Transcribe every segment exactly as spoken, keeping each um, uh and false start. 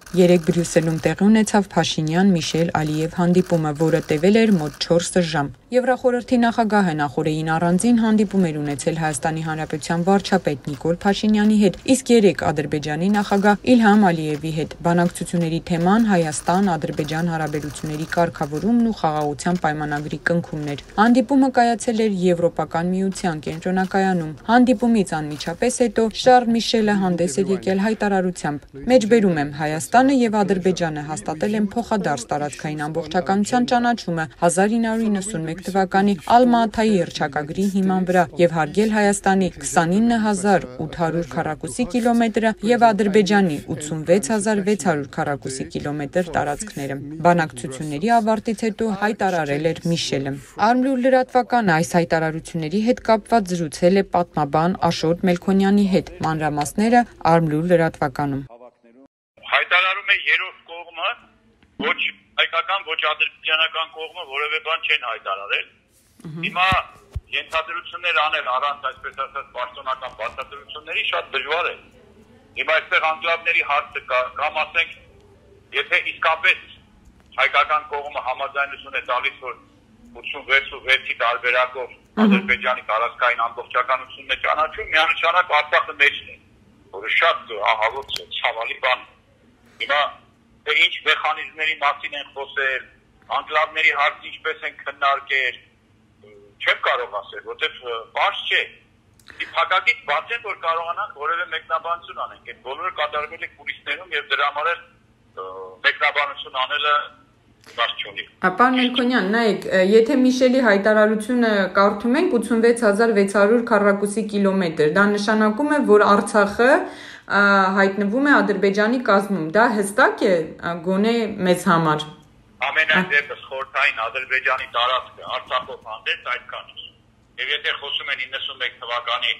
Երեկ Բրյուսելում տեղի ունեցավ Փաշինյան-Միշել Ալիև հանդիպումը, որը տևել էր մոտ չորս ժամ։ Եվրախորհրդի նախագահը նախորդին առանձին հանդիպում էր ունեցել Հայաստանի Հանրապետության վարչապետ Նիկոլ Փաշինյանի հետ, իսկ երեկ Ադրբեջանի նախագահ Իլհամ Ալիևի հետ։ Բանակցությունների թեման Հայաստան-Ադրբեջան հարաբերությունների կարգավորումն ու խաղաղության պայմանագրի կնքումն էր։ Հանդիպումը կայացել էր Եվրոպական միության կենտրոնակայանում։ Հանդիպումից անմիջապես հետո Շարլ Միշելը հանդես էր եկել հայտարարությամբ. «Մեջբերում եմ, Հայաստանը եւ Ադրբեջանը հաստատել են փոխադարձ տարածքային ամբողջականության ճանաչումը հազար ինը հարյուր իննսունմեկ թվականի Ալմա-Աթայի հռչակագրի հիման վրա եւ հարգել Հայաստանի քսանինը հազար ութ հարյուր քառակուսի կիլոմետրը եւ Ադրբեջանի ութսունվեց հազար վեց հարյուր քառակուսի կիլոմետր տարածքները»։ Բանակցությունների ավարտից հետո հայտարարել էր Միշելը։ Արմլուր լրատվականը այս հայտարարությունների հետ կապված զրուցել է պատմաբան Աշոտ Մելքոնյանի հետ։ Մանրամասները Արմլուր լրատվականում։ Հայտարարում է երրորդ կողմը, ոչ հայկական, ոչ ադրբեջանական կողմը որևէ բան չեն հայտարարել։ Հիմա ենթադրություններ անել առանց այսպես ասած պաշտոնական բացատրությունների շատ դժվար է։ Հիմա այստեղ անկլավների հարցը կա, կամ ասենք, եթե իսկապես հայկական կողմը համաձայնություն է տալիս, որ ութսունվեցի տարբերակով Ադրբեջանի տարածքային ամբողջականությունն է ճանաչում, միանշանակ Արցախը մեջն է, որը շատ ահավոր է, ցավալի բան։ Հիմա թե ինչ մեխանիզմների մասին են խոսել, անկլավների հարցը ինչպես են քննարկել, չեմ կարող ասել, որովհետև բաց չէ։ Փակագից բաց են, որ կարողանան որևէ մեկնաբանություն անենք, այդ բոլորը կատարվել է կուլիսներում եւ դրա համար էլ մեկնաբանություն անելը բաց չունի։ Պարոն Մելքոնյան, նայեք, եթե Միշելի հայտարարությունը կարդում ենք ութսունվեց հազար վեց հարյուր քառակուսի կիլոմետր, դա նշանակում է, որ Արցախը հայտնվում է Ադրբեջանի կազմում, դա հստակ է գոնե մեզ համար։ Ամենայն դեպս խորհրդային Ադրբեջանի տարածքը Արցախով հանդերձ այդքան է։ Եվ եթե խոսում են իննսունմեկ թվականի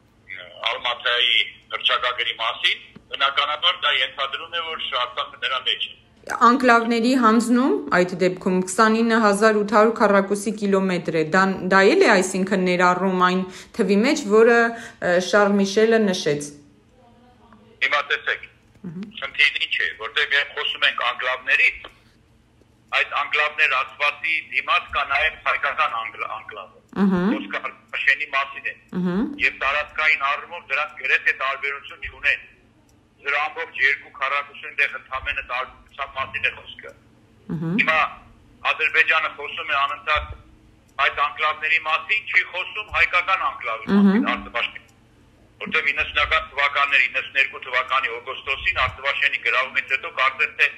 Ալմատայի հռչակագրի մասին, բնականաբար դա ենթադրում է, որ Արցախը նրա մեջ է։ Անկլավների հանձնում այդ դեպքում քսանինը հազար ութ հարյուր քառակուսի կիլոմետր է, դա, դա էլ է այսինքն ներառում այն թվի մեջ, որը Շարլ Միշելը նշեց։ Հիմա տեսեք, խնդիրն ինչ է, որտեղ երբ խոսում ենք անկլավներից, այդ անկլավներ ասվածի դիմաց կա նաև հայկական անկլավը, Մոսկվա Փաշինյանի մասին է, եւ տարածքային առումով դրանք գրեթե տարբերություն չունեն։ Դրա ամբողջ երկու քառակուսին դեղ ընդամենը տարբերության մասին է խոսքը։ Հիմա Ադրբեջանը խոսում է անընդհատ այդ անկլավների մասին, չի խոսում հայկական անկլավի մասին, Արտաշենի։ Որտեղ իննսունական թվականների, իննսուներկու թվականի օգոստոսին Արտաշենի գրավումից հետո կարծես թե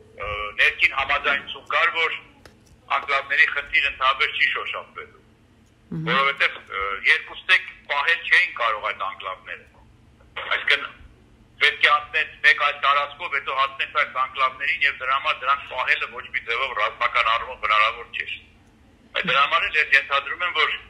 ներքին համաձայնություն կար, որ անկլավների խնդիր ընդհանուր չի շոշափվելու։ Որովհետև երկուստեք պահել չէին կարող այդ անկլավները։ Այսինքն պետք է անցնել մեկ այլ տարածքով, հետո հասնել այդ անկլավներին եւ դրա համար դրանք պահելը ոչ մի ձևով ռազմական առումով հնարավոր չէ։ Այդ դրա համար էլ ենթադրում եմ, որ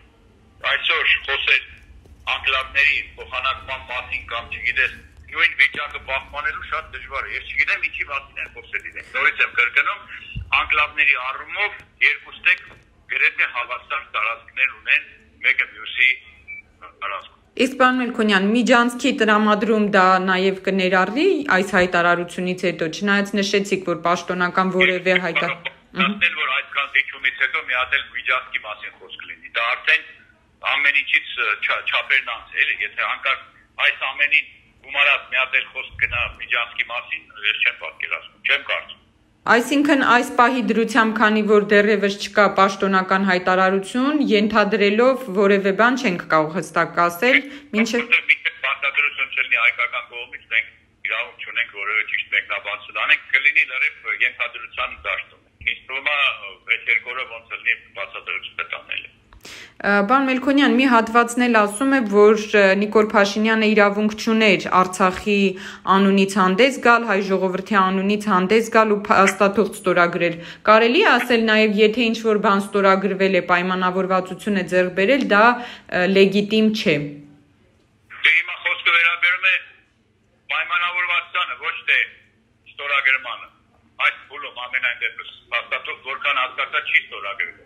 այսօր խոսել անկլավների փոխանակման մասին կամ չգիտես նույն վիճակը պահպանելու շատ դժվար է։ Ես չգիտեմ ինչի մասին են խոսել իրենք։ Նորից եմ կրկնում, անկլավների առումով երկուստեք գրեթե հավասար տարածքներ ունեն մեկը մյուսի տարածքում։ Իսկ պարոն Մելքոնյան, միջանցքի տրամադրում դա նաև կներառվի այս հայտարարությունից հետո, չնայած նշեցիք, որ պաշտոնական որևէ հայտարարություն, որ այդքան դիչումից հետո մի հատ էլ միջանցքի մասին խոսք լինի։ Դա արդեն ամեն ինչից չափերն անց է, էլի, եթե հանկարծ այս ամենին գումարած մի հատ էլ խոսք գնա միջանցքի մասին, ես չեմ պատկերացնում, չեմ կարծում։ Այսինքն այս պահի դրությամբ, քանի որ դեռևս չկա պաշտոնական հայտարարություն, ենթադրելով որևէ բան չենք կարող հստակ ասել, մինչև պարտադրություն չլինի հայկական կողմից, մենք իրավունք չունենք որևէ ճիշտ մեկնաբանություն անենք, կլինի լրիվ ենթադրության դաշտում։ Ինձ թվում է այս երկու օրը ոնց լինի բացատրություն տանել։ Պարոն Մելքոնյան, մի հատվածն էլ ասում է, որ Նիկոլ Փաշինյանը իրավունք չուներ Արցախի անունից հանդես գալ, հայ ժողովրդի անունից հանդես գալ ու փաստաթուղթ ստորագրել։ Կարելի է ասել նաև, եթե ինչ-որ բան ստորագրվել է, պայմանավորվածություն է ձեռք բերել, դա լեգիտիմ չէ։ Դե հիմա խոսքը վերաբերում է պայմանավորվածությանը, ոչ թե ստորագրմանը։ Այդ փուլում ամենայն դեպս փաստաթուղթ որքան հասկացա չի ստորագրվել։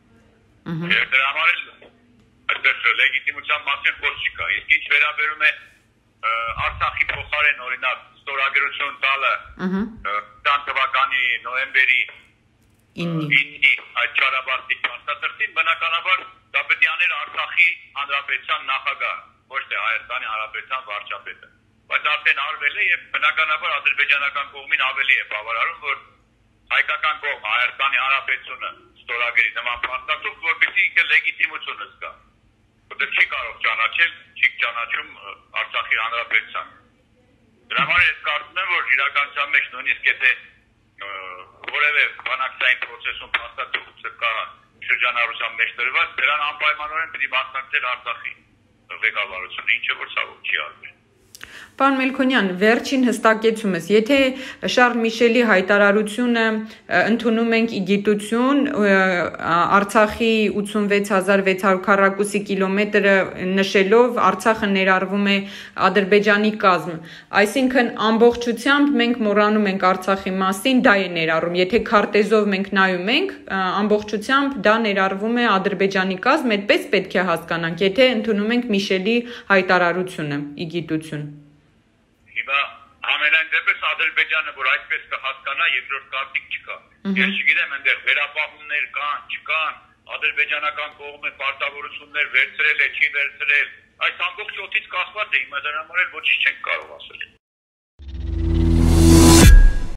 Եվ դրա համար էլ այդպես լեգիտիմության մասին խոսք չկա։ Իսկ ինչ վերաբերում է Արցախի փոխարեն օրինակ ստորագրություն տալը տան թվականի նոյեմբերի իննի այդ ճարաբաստի փաստաթղթին բնականաբար դա պետք է աներ Արցախի հանրապետության նախագահ, ոչ թե Հայաստանի հանրապետության վարչապետը։ Բայց արդեն արվել է եւ բնականաբար ադրբեջանական կողմին ավելի է բավարարում, որ հայկական կողմը Հայաստանի հանրապետությունը ստորագրի նման փաստաթուղթ, որպեսզի ինքը լեգիտիմություն զգա։ Որտեղ չի կարող ճանաչել, չի ճանաչում Արցախի հանրապետության։ Դրա համար ես կարծում եմ, որ իրականության մեջ նույնիսկ եթե որևէ բանակցային process-ում փաստաթուղթը կա շրջանառության մեջ դրված, դրան անպայմանորեն պետք է մասնակցել Արցախի ղեկավարությունը, ինչը որ ցավոք չի արվել։ Պարոն Մելքոնյան, վերջին հստակեցումս, եթե Շարլ Միշելի հայտարարությունը ընդունում ենք ի գիտություն, Արցախի ութսունվեց հազար վեց հարյուր քառակուսի կիլոմետրը նշելով Արցախը ներառվում է Ադրբեջանի կազմ, այսինքն ամբողջությամբ մենք մոռանում ենք Արցախի մասին, դա է ներառում, եթե քարտեզով մենք նայում ենք, ամբողջությամբ դա ներառվում է Ադրբեջանի կազմ, այդպես պետք է հասկանանք, եթե ընդունում ենք Միշելի հայտարարությունը ի գիտություն։ Հիմա համենայն դեպս Ադրբեջանը, որ այսպես կհասկանա, երկրորդ կարծիք չկա։ Ես չգիտեմ, այնտեղ վերապահումներ կան, չկան, ադրբեջանական կողմը պարտավորություններ վերցրել է, չի վերցրել։ Այս ամբողջ օդից կախված է, հիմա դրա համար էլ ոչինչ չենք կարող ասել։